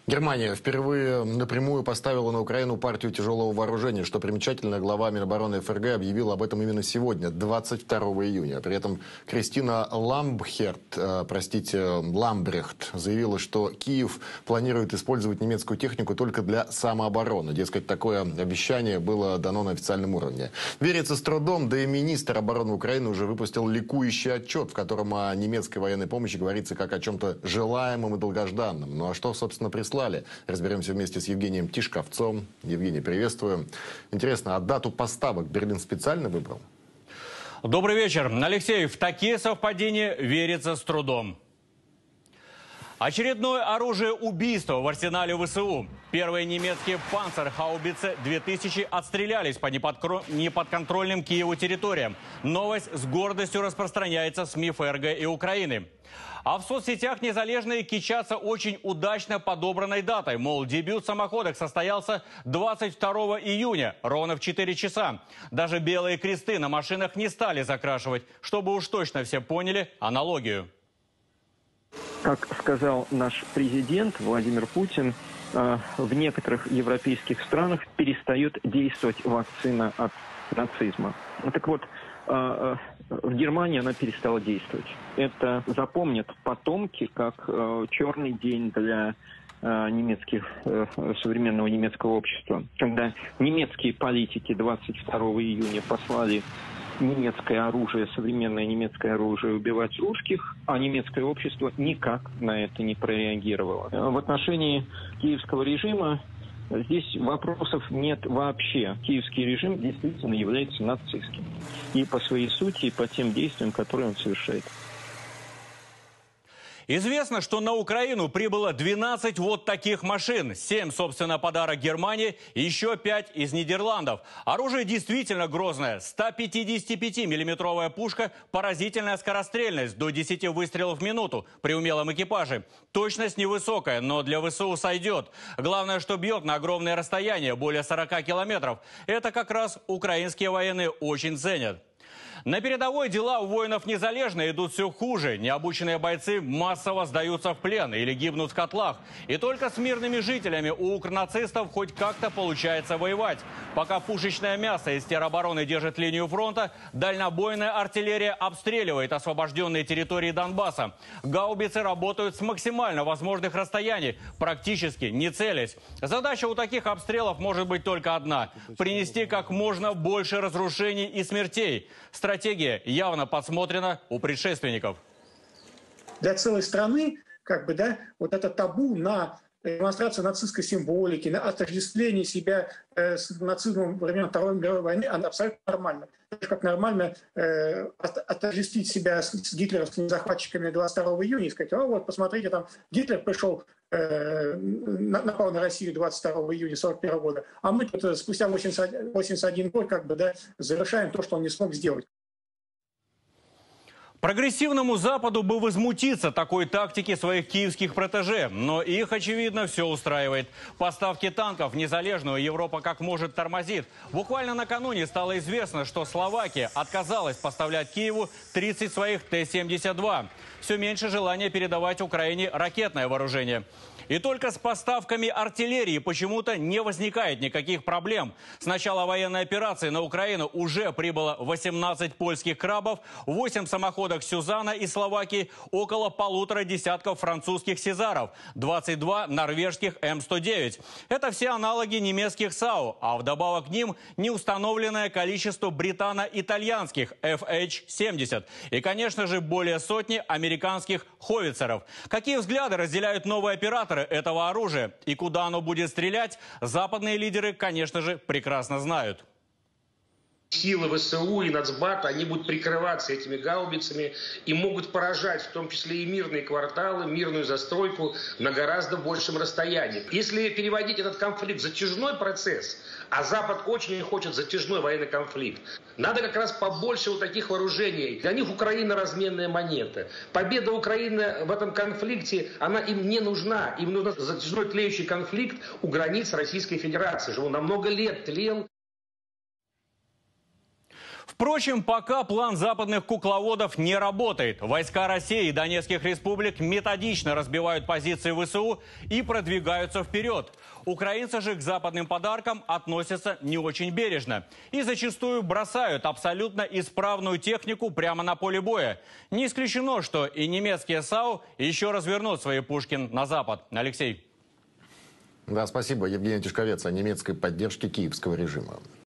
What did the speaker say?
Германия впервые напрямую поставила на Украину партию тяжелого вооружения. Что примечательно, глава Минобороны ФРГ объявил об этом именно сегодня, 22 июня. При этом Кристина Ламбрехт заявила, что Киев планирует использовать немецкую технику только для самообороны. Дескать, такое обещание было дано на официальном уровне. Верится с трудом, да и министр обороны Украины уже выпустил ликующий отчет, в котором о немецкой военной помощи говорится как о чем-то желаемом и долгожданном. Ну а что, собственно, прислали? Разберемся вместе с Евгением Тишковцом. Евгений, приветствую. Интересно, а дату поставок Берлин специально выбрал? Добрый вечер. Алексей, в такие совпадения верится с трудом. Очередное оружие убийства в арсенале ВСУ. Первые немецкие панцерхаубицы-2000 отстрелялись по неподконтрольным Киеву территориям. Новость с гордостью распространяется в СМИ ФРГ и Украины. А в соцсетях незалежные кичатся очень удачно подобранной датой. Мол, дебют самоходок состоялся 22 июня, ровно в 4 часа. Даже белые кресты на машинах не стали закрашивать, чтобы уж точно все поняли аналогию. Как сказал наш президент Владимир Путин, в некоторых европейских странах перестает действовать вакцина от нацизма. Так вот, в Германии она перестала действовать. Это запомнят потомки как черный день для современного немецкого общества. Когда немецкие политики 22 июня послали немецкое оружие, современное немецкое оружие убивать русских, а немецкое общество никак на это не прореагировало. В отношении киевского режима здесь вопросов нет вообще. Киевский режим действительно является нацистским. И по своей сути, и по тем действиям, которые он совершает. Известно, что на Украину прибыло 12 вот таких машин. 7, собственно, подарок Германии, и еще 5 из Нидерландов. Оружие действительно грозное. 155-миллиметровая пушка, поразительная скорострельность, до 10 выстрелов в минуту при умелом экипаже. Точность невысокая, но для ВСУ сойдет. Главное, что бьет на огромное расстояние, более 40 километров. Это как раз украинские военные очень ценят. На передовой дела у воинов незалежно идут все хуже. Необученные бойцы массово сдаются в плен или гибнут в котлах. И только с мирными жителями у укрнацистов хоть как-то получается воевать. Пока пушечное мясо из теробороны держит линию фронта, дальнобойная артиллерия обстреливает освобожденные территории Донбасса. Гаубицы работают с максимально возможных расстояний, практически не целясь. Задача у таких обстрелов может быть только одна – принести как можно больше разрушений и смертей. Стратегия явно подсмотрена у предшественников. Для целой страны, вот это табу на демонстрацию нацистской символики, на отождествление себя с нацизмом во времен Второй мировой войны, оно абсолютно нормально. Как нормально отождествить себя с гитлеровскими захватчиками 22 июня и сказать: о, вот, посмотрите, там Гитлер пришел, напал на Россию 22 июня 1941 года, а мы тут спустя 81 год завершаем то, что он не смог сделать. Прогрессивному Западу бы возмутиться такой тактике своих киевских протеже, но их, очевидно, все устраивает. Поставки танков в незалежную Европа как может тормозит. Буквально накануне стало известно, что Словакия отказалась поставлять Киеву 30 своих Т-72. Все меньше желания передавать Украине ракетное вооружение. И только с поставками артиллерии почему-то не возникает никаких проблем. С начала военной операции на Украину уже прибыло 18 польских крабов, 8 самоходок «Сюзанна» из Словакии, около 1,5 десятков французских «Сезаров», 22 норвежских М-109. Это все аналоги немецких САУ, а вдобавок к ним неустановленное количество британо-итальянских FH-70 и, конечно же, более сотни американских ховицеров. Какие взгляды разделяют новые операторы этого оружия и куда оно будет стрелять, западные лидеры, конечно же, прекрасно знают. Силы ВСУ и Нацбата, они будут прикрываться этими гаубицами и могут поражать в том числе и мирные кварталы, мирную застройку на гораздо большем расстоянии. Если переводить этот конфликт в затяжной процесс, а Запад очень хочет затяжной военный конфликт, надо как раз побольше вот таких вооружений. Для них Украина разменная монета. Победа Украины в этом конфликте, она им не нужна. Им нужен затяжной тлеющий конфликт у границ Российской Федерации. Он на много лет тлел. Впрочем, пока план западных кукловодов не работает. Войска России и Донецких республик методично разбивают позиции ВСУ и продвигаются вперед. Украинцы же к западным подаркам относятся не очень бережно и зачастую бросают абсолютно исправную технику прямо на поле боя. Не исключено, что и немецкие САУ еще развернут свои пушки на запад. Алексей. Да, спасибо. Евгений Тишковец о немецкой поддержке киевского режима.